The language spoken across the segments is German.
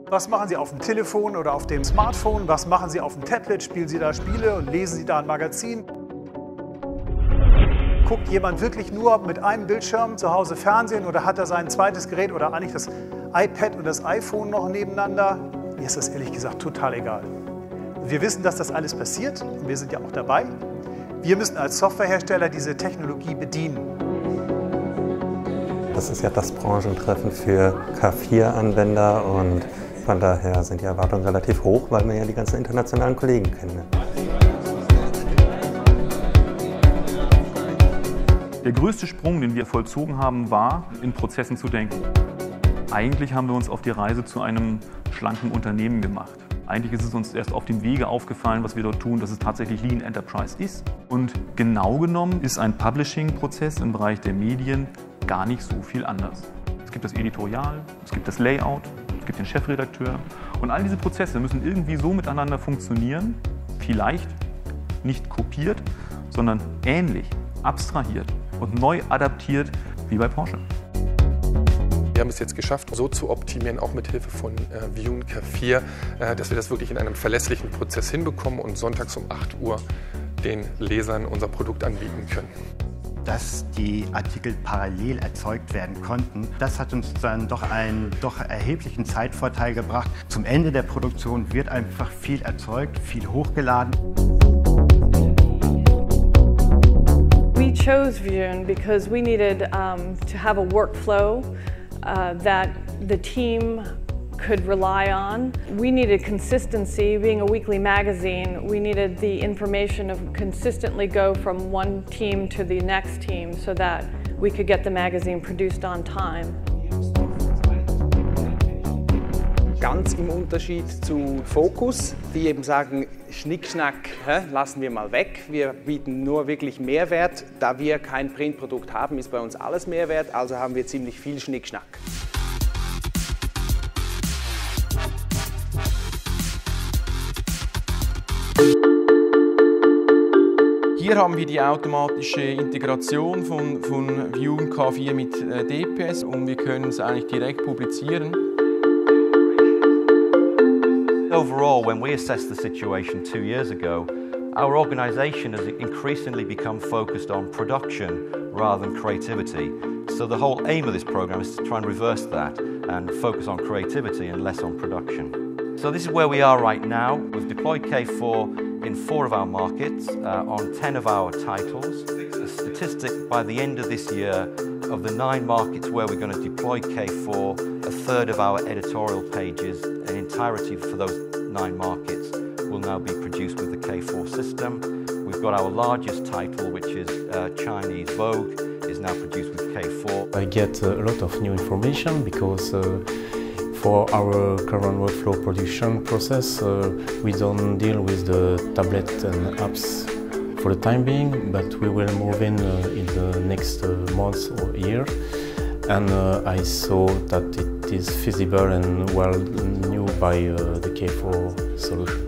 Was machen Sie auf dem Telefon oder auf dem Smartphone? Was machen Sie auf dem Tablet? Spielen Sie da Spiele und lesen Sie da ein Magazin? Guckt jemand wirklich nur mit einem Bildschirm zu Hause Fernsehen oder hat er sein zweites Gerät oder eigentlich das iPad und das iPhone noch nebeneinander? Mir ist das ehrlich gesagt total egal. Wir wissen, dass das alles passiert und wir sind ja auch dabei. Wir müssen als Softwarehersteller diese Technologie bedienen. Das ist ja das Branchentreffen für K4-Anwender und von daher sind die Erwartungen relativ hoch, weil man ja die ganzen internationalen Kollegen kennt. Der größte Sprung, den wir vollzogen haben, war, in Prozessen zu denken. Eigentlich haben wir uns auf die Reise zu einem schlanken Unternehmen gemacht. Eigentlich ist es uns erst auf dem Wege aufgefallen, was wir dort tun, dass es tatsächlich Lean Enterprise ist. Und genau genommen ist ein Publishing-Prozess im Bereich der Medien gar nicht so viel anders. Es gibt das Editorial, es gibt das Layout, es gibt den Chefredakteur. Und all diese Prozesse müssen irgendwie so miteinander funktionieren, vielleicht nicht kopiert, sondern ähnlich, abstrahiert und neu adaptiert wie bei Porsche. Wir haben es jetzt geschafft, so zu optimieren, auch mit Hilfe von View und K4, dass wir das wirklich in einem verlässlichen Prozess hinbekommen und sonntags um 8 Uhr den Lesern unser Produkt anbieten können. Dass die Artikel parallel erzeugt werden konnten, das hat uns dann doch einen erheblichen Zeitvorteil gebracht. Zum Ende der Produktion wird einfach viel erzeugt, viel hochgeladen. We chose Vune because we needed to have a workflow that the team could rely on. We needed consistency. Being a weekly magazine, we needed the information to consistently go from one team to the next team so that we could get the magazine produced on time. Ganz im Unterschied zu Focus, die eben sagen, Schnickschnack lassen wir mal weg. Wir bieten nur wirklich Mehrwert. Da wir kein Printprodukt haben, ist bei uns alles Mehrwert, also haben wir ziemlich viel Schnickschnack. Hier haben wir die automatische Integration von View und K4 mit DPS und wir können es eigentlich direkt publizieren. Overall, when we assessed the situation 2 years ago, our organisation has increasingly become focused on production rather than creativity. So the whole aim of this programme is to try and reverse that and focus on creativity and less on production. So this is where we are right now. We've deployed K4 in 4 of our markets, on 10 of our titles. A statistic by the end of this year of the 9 markets where we're going to deploy K4, a third of our editorial pages, an entirety for those 9 markets, will now be produced with the K4 system. We've got our largest title, which is Chinese Vogue, is now produced with K4. I get a lot of new information because for our current workflow production process, we don't deal with the tablet and apps for the time being, but we will move in the next months or year. And I saw that it is feasible and well knew by the K4 solution.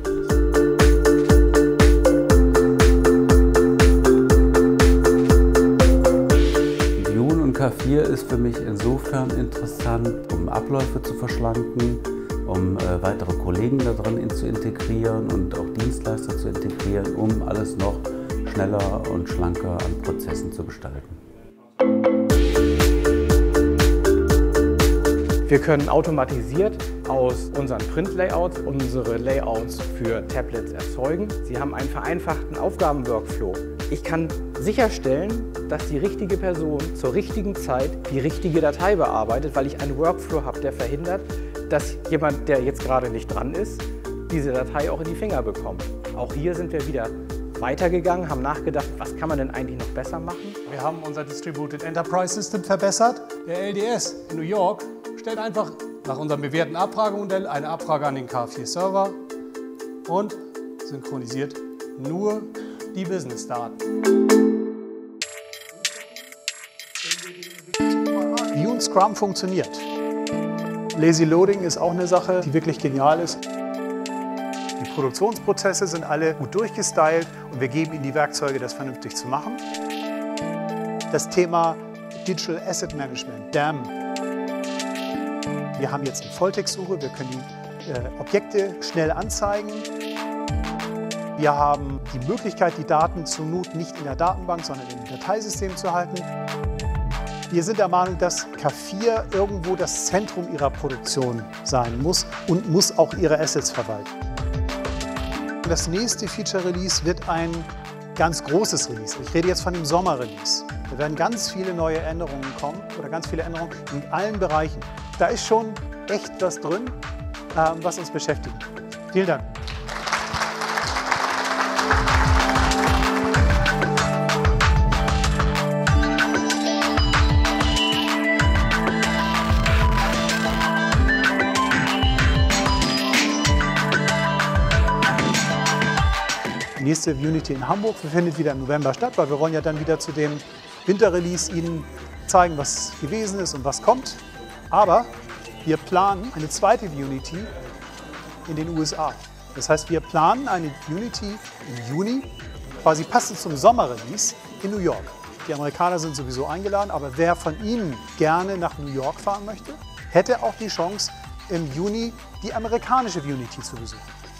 Vune und K4 ist für mich insofern interessant, um Abläufe zu verschlanken, um weitere Kollegen darin zu integrieren und auch Dienstleister zu integrieren, um alles noch schneller und schlanker an Prozessen zu gestalten. Wir können automatisiert aus unseren Print-Layouts unsere Layouts für Tablets erzeugen. Sie haben einen vereinfachten Aufgabenworkflow. Ich kann sicherstellen, dass die richtige Person zur richtigen Zeit die richtige Datei bearbeitet, weil ich einen Workflow habe, der verhindert, dass jemand, der jetzt gerade nicht dran ist, diese Datei auch in die Finger bekommt. Auch hier sind wir wieder weitergegangen, haben nachgedacht, was kann man denn eigentlich noch besser machen. Wir haben unser Distributed Enterprise System verbessert. Der LDS in New York stellt einfach nach unserem bewährten Abfragemodell eine Abfrage an den K4-Server und synchronisiert nur die Business-Daten. View und Scrum funktioniert. Lazy Loading ist auch eine Sache, die wirklich genial ist. Die Produktionsprozesse sind alle gut durchgestylt und wir geben ihnen die Werkzeuge, das vernünftig zu machen. Das Thema Digital Asset Management, DAM. Wir haben jetzt eine Volltextsuche, wir können die Objekte schnell anzeigen. Wir haben die Möglichkeit, die Daten zur Not nicht in der Datenbank, sondern im Dateisystem zu halten. Wir sind der Meinung, dass K4 irgendwo das Zentrum ihrer Produktion sein muss und muss auch ihre Assets verwalten. Das nächste Feature-Release wird ein ganz großes Release. Ich rede jetzt von dem Sommer-Release. Da werden ganz viele neue Änderungen kommen oder ganz viele Änderungen in allen Bereichen. Da ist schon echt was drin, was uns beschäftigt. Vielen Dank. Die nächste Unity in Hamburg findet wieder im November statt, weil wir wollen ja dann wieder zu dem Winterrelease Ihnen zeigen, was gewesen ist und was kommt. Aber wir planen eine zweite Unity in den USA. Das heißt, wir planen eine Unity im Juni, quasi passend zum Sommerrelease in New York. Die Amerikaner sind sowieso eingeladen, aber wer von Ihnen gerne nach New York fahren möchte, hätte auch die Chance, im Juni die amerikanische Unity zu besuchen.